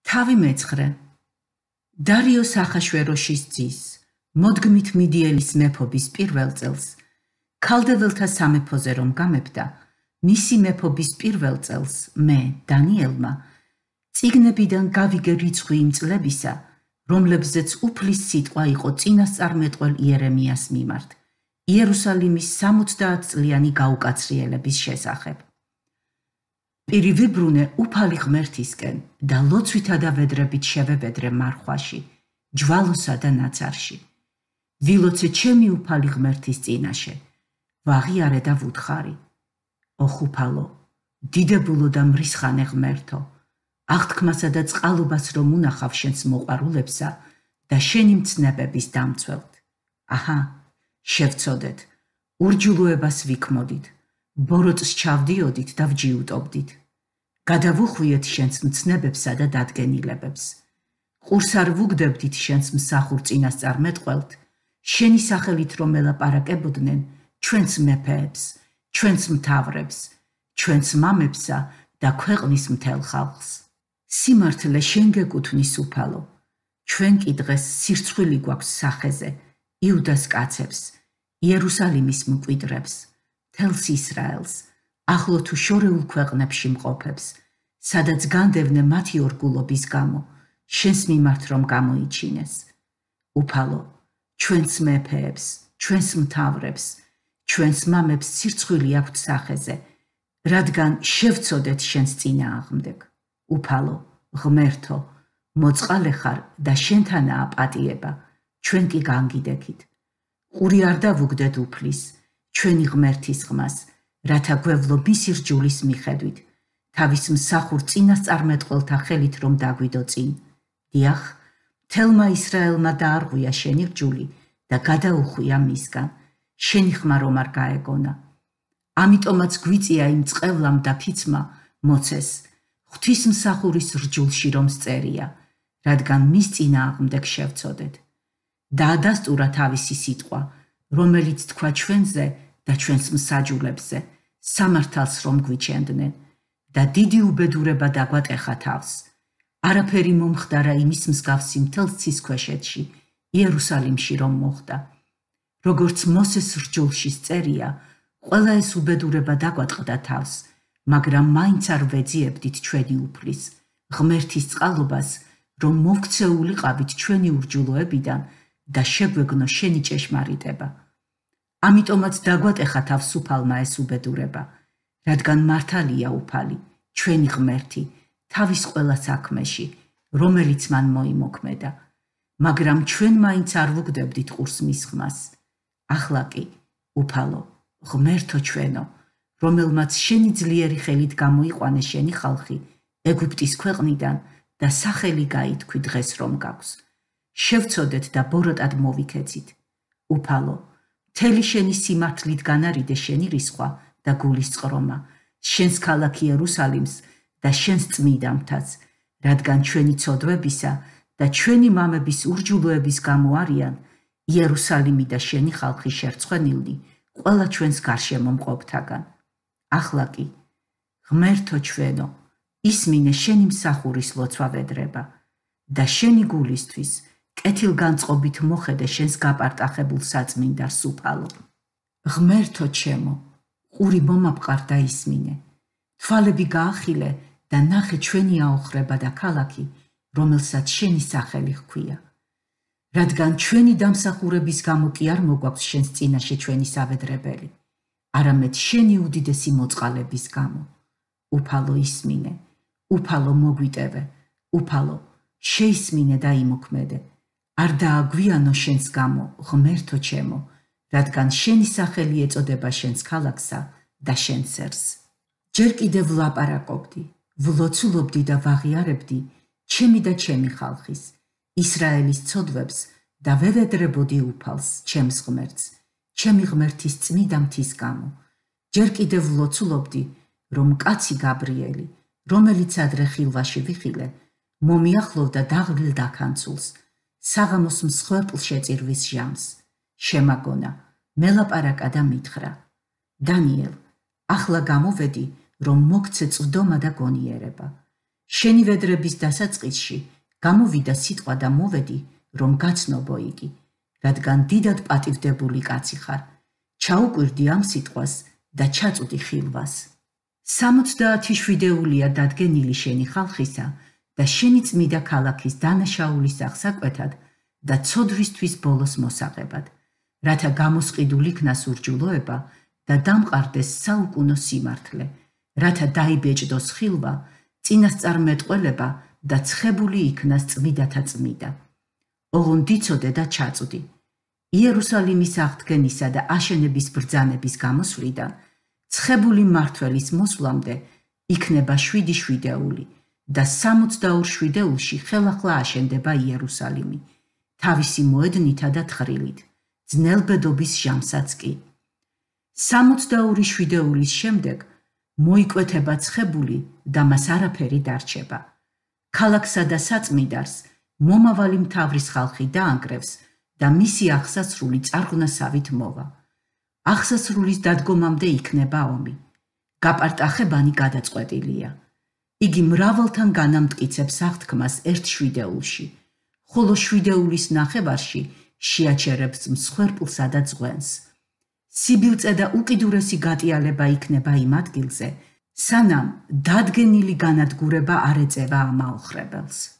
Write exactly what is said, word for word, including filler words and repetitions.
თავი მეცხრე. დარიო სახაშვეროშის ძის, მოდგმით მიდიელის მეფობის პირველ წელს, ქალდეველთა სამეფოზე რომ გამებდა, მისი მეფობის პირველ წელს, მე, დანიელმა, წიგნებიდან გავიგე რიცხვი იმ წლებისა, რომლებზეც უფლის სიტყვა იყო წინასწარმეტყველ იერემიას მიმართ, იერუსალიმის სამოცდაათწლიანი გაუკაცრიელების შესახებ. პირი ვიბრუნე უფალი ღმერთისკენ და ლოცვითა და ვედრებით შევევედრე მარხვაში, ჯვალოსა და ნაცარში. ვილოცე ჩემი უფალი ღმერთის წინაშე, ვაღიარე და ვუთხარი. ოხუფალო, დიდებულო და მრისხანე ღმერთო, აღთქმასა და წყალობას რომ უნახავ შენს მოყვარულებსა და შენი მცნებების დამცველთ. აჰა, შევცოდეთ, ურჯულოებას ვიქმოდით, ბოროტს ჩავდიოდით და ვჯიუტობდით. გადავუხვიეთ შენს მცნებებსა და დადგენილებებს. ყურს არ ვუგდებდით შენს მსახურ წინასწარმეტყველთ, შენი სახელით რომ ელაპარაკებოდნენ ჩვენს მეფეებს, ჩვენს მთავრებს, ჩვენს მამებსა და ქვეყნის მთელ ხალხს. სიმართლე შენ გეკუთვნის უფალო, ჩვენ კი დღეს სირცხვილი გვაქვს სახეზე, იუდას კაცებს, იერუსალიმის მკვიდრებს, მთელს ისრაელს, ახლო თუ შორეულ ქვეყნებში მყოფებს, სადაც განდევნე მათი ორგულობის გამო, შენს მიმართ რომ გამოიჩინეს. უფალო, ჩვენს მეფეებს, ჩვენს მთავრებს, ჩვენს მამებს სირცხვილი აქვთ სახეზე, რადგან შევცოდეთ შენს წინააღმდეგ. უფალო, ღმერთო, მოწყალე ხარ და შენთანაა პატიება, ჩვენ კი განგიდექით. ყური არ დავუგდეთ უფლის, ჩვენი ღმერთის ხმას, რათა გვევლო მისი რჯულის მიხედვით, თავის მსახურ წინასწარმეტყველთა ხელით რომ დაგვიდო წინ. დიახ, მთელმა ისრაელმა დაარღვია შენი რჯული და გადაუხვია მისგან, შენი ხმა რომ არ გაეგონა. ამიტომაც გვიწია იმ წყევლამ და ფიცმა მოცეს, ღვთისმსახურის რჯულში რომ სწერია, რადგან მის წინააღმდეგ შევცოდეთ. დაადასტურა თავისი სიტყვა, რომელიც თქვა ჩვენზე და ჩვენს მსაჯულებზე, სამართალს რომ გვიჩენდნენ და დიდი უბედურება დაგვატეხა თავს. არაფერი მომხდარა იმის მსგავსი მთელ ცისქვეშეთში, იერუსალიმში რომ მოხდა. როგორც მოსეს რჯულში სწერია, ყველა ეს უბედურება დაგვატყდა თავს, მაგრამ მაინც არ ვეძიებდით ჩვენი უფლის, ღმერთის წყალობას, რომ მოვქცეულიყავით ჩვენი ურჯულოებიდან და შეგვეგნო შენი ჭეშმარიტება. ამიტომაც დაგვატეხა თავს უფალმა ეს უბედურება, რადგან მართალია უფალი, ჩვენი ღმერთი, თავის ყველა საქმეში, რომელიც მან მოიმოქმედა, მაგრამ ჩვენ მაინც არ ვუგდებდით ყურს მის ხმას. ახლა კი, უფალო, ღმერთო ჩვენო, რომელმაც შენი ძლიერი ხელით გამოიყვანე შენი ხალხი ეგვიპტის ქვეყნიდან და სახელი გაითქვი დღეს რომ გაქვს. შევცოდეთ და ბოროტად მოვიქეცით. უფალო, მთელი შენი სიმართლით განარიდე შენი რისხვა და გულის წყრომა, შენს ქალაქ იერუსალიმს და შენს წმიდამთაც, რადგან ჩვენი ცოდვებისა და ჩვენი მამების ურჯულოების გამო არიან იერუსალიმი და შენი ხალხი შერცხვენილნი ყველა ჩვენს გარშემო მყოფთაგან. ახლა კი, ღმერთო ჩვენო, ისმინე შენი მსახურის ლოცვა ვედრება და შენი გულისთვის კეთილგანწყობით მოხედე შენს გაპარტახებულ საწმინდას უფალო. ღმერთო ჩემო, ყური მომაპყარ და ისმინე, თვალები გაახილე და ნახე ჩვენი აოხრება და ქალაქი, რომელსაც შენი სახელი ჰქვია. რადგან ჩვენი დამსახურების გამო კი არ მოგვაქვს შენს წინაშე ჩვენი სავედრებელი, არამედ შენი უდიდესი მოწყალების გამო. უფალო ისმინე, უფალო მოგვიტევე, უფალო შეისმინე და იმოქმედე. არ დააგვიანო შენს გამო, ღმერთო ჩემო, რადგან შენი სახელი ეწოდება შენს ქალაქსა და შენ სერს. ჯერ კიდევ ვლაპარაკობდი, ვლოცულობდი და ვაღიარებდი ჩემი და ჩემი ხალხის, ისრაელის ცოდვებს და ვევედრებოდი უფალს, ჩემს ღმერთს, ჩემი ღმერთის წმიდამთის გამო. ჯერ კიდევ ვლოცულობდი, რომ კაცი გაბრიელი, რომელიც ადრე ხილვაში ვიხილე, მომიახლოვდა დაღლილ დაქანცულს, საღამოს მსხვერპლ შეწირვის ჟამს. შემაგონა, მელაპარაკა და მითხრა. დანიელ, ახლა გამოვედი, რომ მოგცე წვდომა და გონიერება. შენი ვედრების დასაწყისში გამოვიდა სიტყვა და მოვედი, რომ გაცნობო იგი, რადგან დიდად პატივდებული კაცი ხარ. ჩაუკვირდი ამ სიტყვას და ჩაწუდი ხილვას. სამოცდაათი შვიდეულია დადგენილი შენი ხალხისა და შენი წმიდა ქალაქის დანაშაულის აღსაკვეთად და ცოდვისთვის ბოლოს მოსაღებად, რათა გამოსყიდულ იქნას ურჯულოება და დამყარდეს საუკუნო სიმართლე, რათა დაიბეჭდოს ხილვა, წინასწარმეტყველება და ცხებული იქნას წმიდათა წმიდა. ოღონდ იცოდე და ჩაწვდი. იერუსალიმის აღდგენისა და აშენების ბრძანების გამოსვლიდან ცხებული მმართველის მოსვლამდე იქნება შვიდი შვიდეული და სამოცდაორ შვიდეულში ხელახლა აშენდება იერუსალიმი, თავისი მოედნითა და თხრილით, ძნელბედობის ჟამსაც კი. სამოცდაორი შვიდეულის შემდეგ მოიკვეთება ცხებული და მას არაფერი დარჩება. ქალაქსა და საწმიდარს მომავალი მთავრის ხალხი დაანგრევს და მისი აღსასრული წარღვნასავით მოვა. აღსასრულის დადგომამდე იქნება ომი. გაპარტახებანი გადაწყვეტილია. იგი მრავალთან განამტკიცებს აღთქმას ერთ შვიდეულში, ხოლო შვიდეულის ნახევარში შეაჩერებს მსხვერპლსა და ძღვენს. სიბილწე და უკიდურესი გატიალება იქნება იმ ადგილზე, სანამ დადგენილი განადგურება არ ეწევა ამ აოხრებელს.